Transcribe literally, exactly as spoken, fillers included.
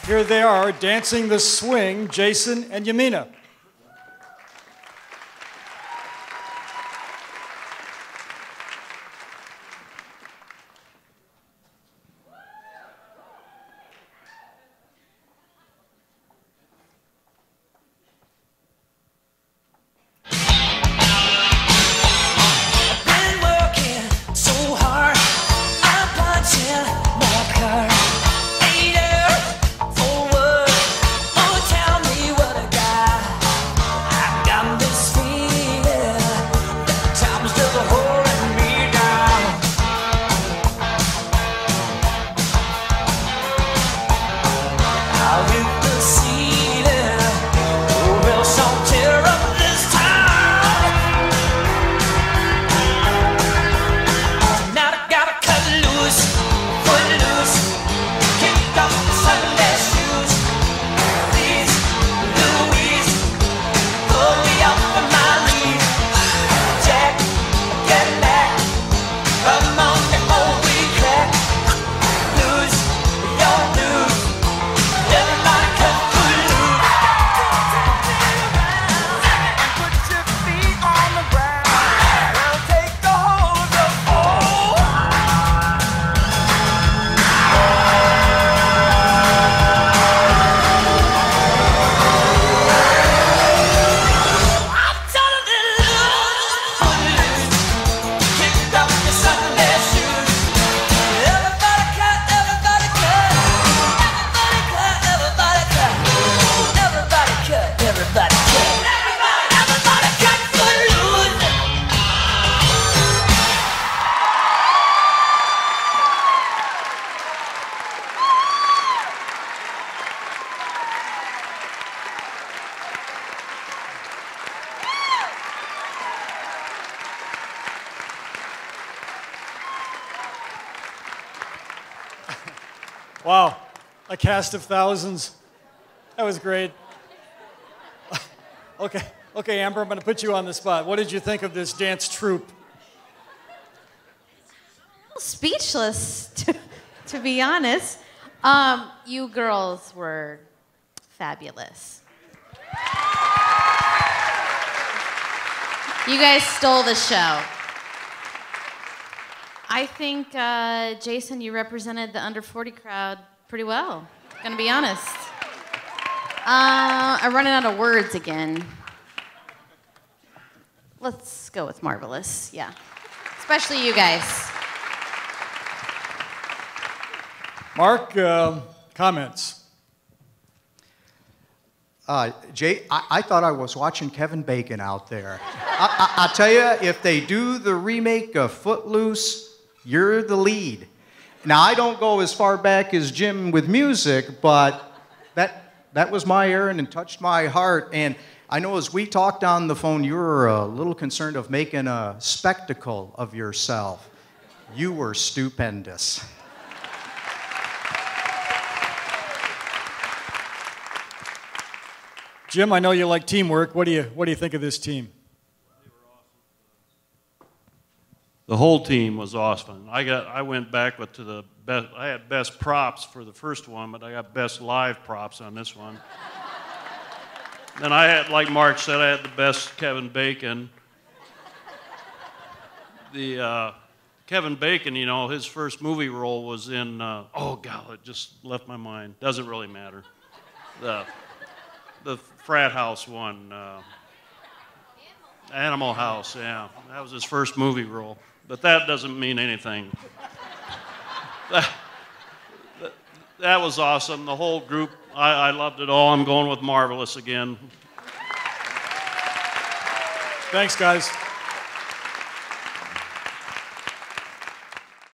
Here they are, dancing the swing, Jason and Jimena. Wow, a cast of thousands. That was great. Okay, okay, Amber, I'm going to put you on the spot. What did you think of this dance troupe? Speechless, to, to be honest. Um, you girls were fabulous. You guys stole the show. I think, uh, Jason, you represented the under forty crowd pretty well, gonna be honest. Uh, I'm running out of words again. Let's go with marvelous, yeah. Especially you guys. Mark, uh, comments? Uh, Jay, I, I thought I was watching Kevin Bacon out there. I, I, I tell you, if they do the remake of Footloose, you're the lead. Now, I don't go as far back as Jim with music, but that, that was my errand and touched my heart. And I know as we talked on the phone, you were a little concerned of making a spectacle of yourself. You were stupendous. Jim, I know you like teamwork. What do you, what do you think of this team? The whole team was awesome. I got, I went back with to the best. I had best props for the first one, but I got best live props on this one. Then I had, like Mark said, I had the best Kevin Bacon. The uh, Kevin Bacon, you know, his first movie role was in. Uh, oh God, it just left my mind. Doesn't really matter. The the frat house one. Uh, Animal House, yeah. That was his first movie role. But that doesn't mean anything. that, that, that was awesome. The whole group, I, I loved it all. I'm going with marvelous again. Thanks, guys.